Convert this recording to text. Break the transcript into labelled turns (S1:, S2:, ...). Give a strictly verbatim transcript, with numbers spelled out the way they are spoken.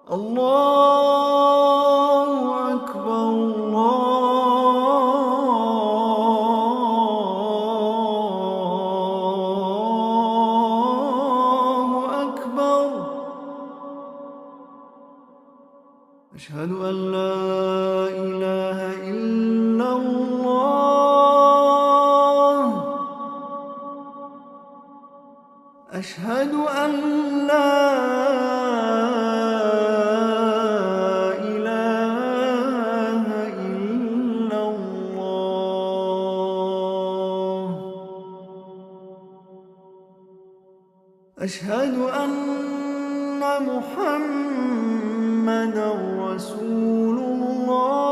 S1: الله أكبر الله أكبر. أشهد أن لا إله إلا الله. أشهد أن لا إله إلا الله. أشهد أن محمدًا رسول الله.